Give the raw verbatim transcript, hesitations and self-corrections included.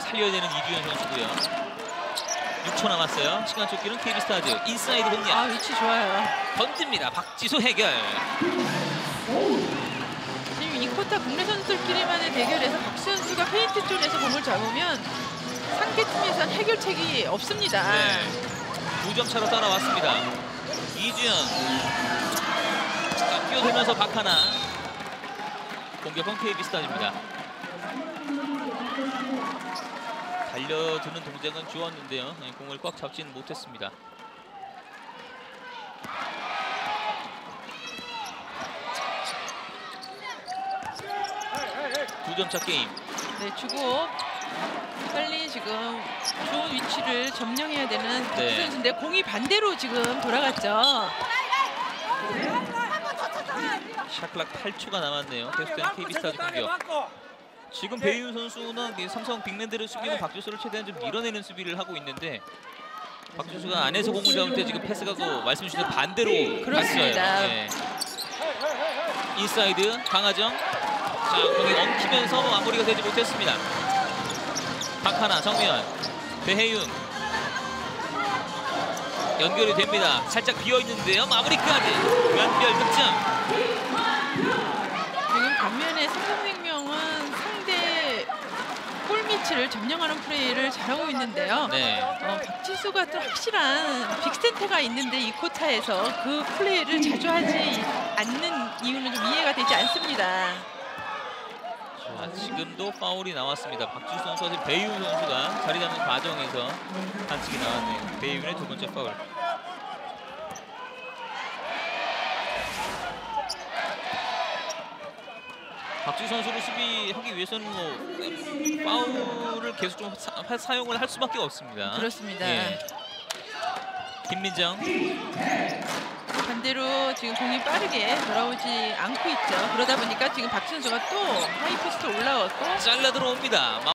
살려야 되는 이규현 선수고요. 육 초 남았어요. 시간 쫓기는 케이비스타즈. 인사이드 공략. 아, 위치 좋아요. 던집니다. 박지수 해결. 지금 이 쿼터 국내 선수들끼리만의 대결에서 박지수 선수가 페인트 쪽에서 공을 잡으면 상대팀에서는 해결책이 없습니다. 네. 두 점 차로 따라왔습니다. 이주연. 자, 뛰어들면서 박하나. 공격은 케이비스타즈입니다. 달려드는 동작은 좋았는데요. 네, 공을 꽉 잡지는 못했습니다. 두 점 차 게임. 네, 주고 빨리 지금 좋은 위치를 점령해야 되는 박지수 네. 선수인데 공이 반대로 지금 돌아갔죠. 샤클락 팔 초가 남았네요. 계속되는 케이비스타즈 공격. 지금 배윤 선수는 삼성 빅맨들의 수비는 박지수를 최대한 좀 밀어내는 수비를 하고 있는데 박지수가 안에서 공을 잡을 때 지금 패스가 그 말씀 주신 반대로 그렇습니다. 갔어요. 네. 인사이드 강하정. 자, 공이 엉키면서 마무리가 되지 못했습니다. 박하나 정면. 배혜윤. 연결이 됩니다. 살짝 비어있는데요. 마무리까지. 연결 득점. 지금 반면에 삼성생명은 상대 골밑을 점령하는 플레이를 잘하고 있는데요. 네. 어, 박지수가 또 확실한 빅센터가 있는데 이 쿼터에서 그 플레이를 자주 하지 않는 이유는 좀 이해가 되지 않습니다. 자, 지금도 파울이 나왔습니다. 박지수 선수와 배윤 선수가 자리 잡는 과정에서 반칙이 나왔네요. 배윤의 두 번째 파울. 박지수 선수를 수비하기 위해서는 뭐 파울을 계속 좀 사, 사용을 할 수밖에 없습니다. 그렇습니다. 예. 김민정. 반대로 지금 공이 빠르게 돌아오지 않고 있죠. 그러다 보니까 지금 박지수 선수가 또 하이포스트 올라왔고 잘라 들어옵니다.